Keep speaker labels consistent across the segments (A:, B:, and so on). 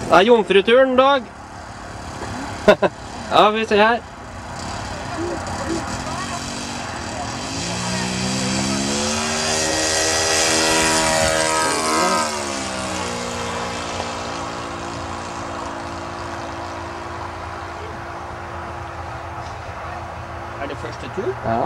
A: Det er jomfruturen, Dag. Ja, vi ser her.
B: Er det første tur?
A: Ja.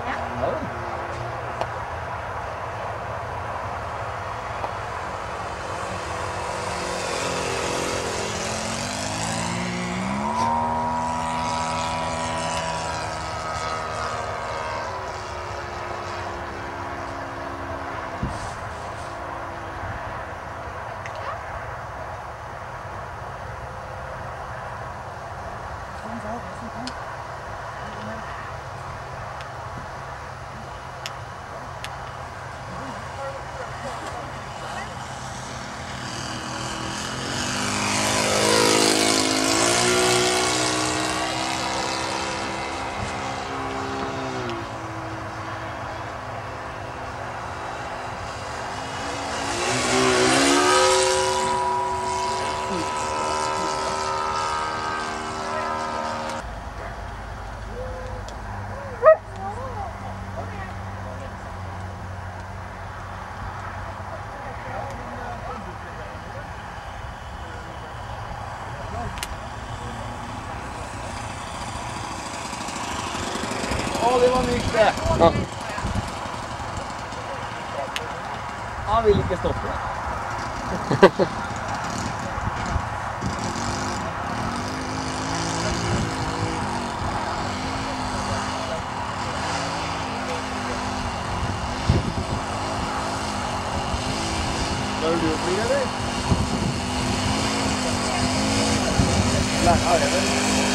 B: Å, det var mykt det.
A: Ja.
B: Han vil ikke stoppe. Klarer du å fly, eller? Nei, har jeg vel.